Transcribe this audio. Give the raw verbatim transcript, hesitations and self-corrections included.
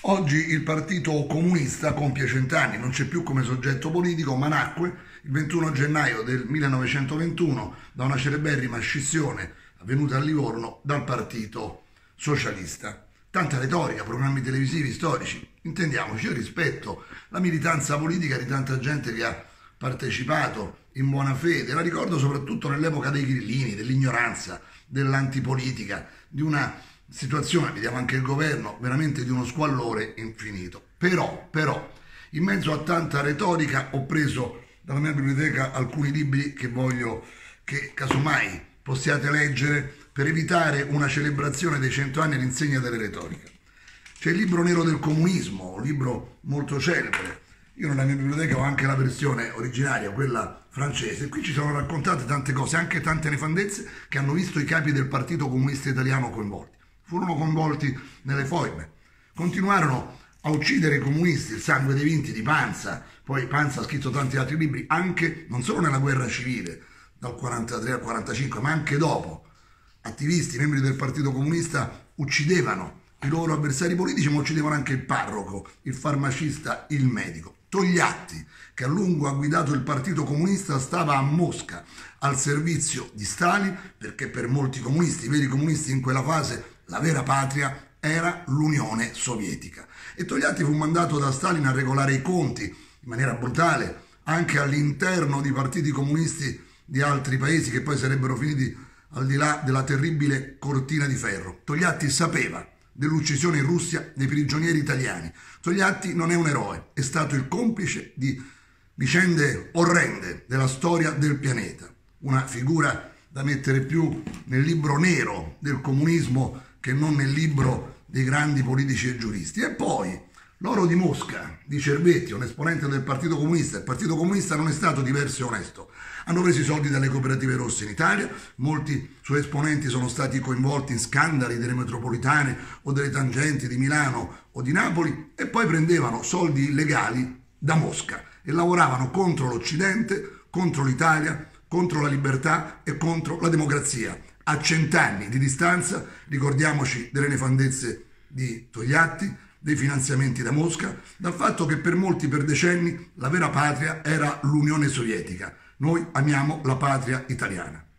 Oggi il Partito Comunista compie cent'anni, non c'è più come soggetto politico, ma nacque il ventuno gennaio del millenovecentoventuno da una celeberrima scissione avvenuta a Livorno dal Partito Socialista. Tanta retorica, programmi televisivi storici, intendiamoci, io rispetto la militanza politica di tanta gente che ha partecipato in buona fede, la ricordo soprattutto nell'epoca dei grillini, dell'ignoranza, dell'antipolitica, di una situazione, vediamo anche il governo, veramente di uno squallore infinito. Però, però, in mezzo a tanta retorica ho preso dalla mia biblioteca alcuni libri che voglio che casomai possiate leggere per evitare una celebrazione dei cento anni all'insegna delle retoriche. C'è il libro nero del comunismo, un libro molto celebre. Io nella mia biblioteca ho anche la versione originaria, quella francese. Qui ci sono raccontate tante cose, anche tante nefandezze che hanno visto i capi del Partito Comunista Italiano coinvolti. Furono coinvolti nelle foibe, continuarono a uccidere i comunisti, il sangue dei vinti di Pansa, poi Pansa ha scritto tanti altri libri, anche non solo nella guerra civile, dal quarantatré al quarantacinque, ma anche dopo. Attivisti, membri del Partito Comunista uccidevano i loro avversari politici, ma uccidevano anche il parroco, il farmacista, il medico. Togliatti, che a lungo ha guidato il Partito Comunista, stava a Mosca al servizio di Stalin, perché per molti comunisti, i veri comunisti in quella fase, la vera patria era l'Unione Sovietica. E Togliatti fu mandato da Stalin a regolare i conti in maniera brutale anche all'interno di partiti comunisti di altri paesi che poi sarebbero finiti al di là della terribile cortina di ferro. Togliatti sapeva dell'uccisione in Russia dei prigionieri italiani. Togliatti non è un eroe, è stato il complice di vicende orrende della storia del pianeta. Una figura da mettere più nel libro nero del comunismo che non nel libro dei grandi politici e giuristi. E poi l'oro di Mosca di Cervetti, un esponente del Partito Comunista. Il Partito Comunista non è stato diverso e onesto. Hanno preso i soldi dalle cooperative rosse in Italia, molti suoi esponenti sono stati coinvolti in scandali delle metropolitane o delle tangenti di Milano o di Napoli e poi prendevano soldi illegali da Mosca e lavoravano contro l'Occidente, contro l'Italia, contro la libertà e contro la democrazia. A cent'anni di distanza ricordiamoci delle nefandezze di Togliatti, dei finanziamenti da Mosca, dal fatto che per molti per decenni la vera patria era l'Unione Sovietica. Noi amiamo la patria italiana.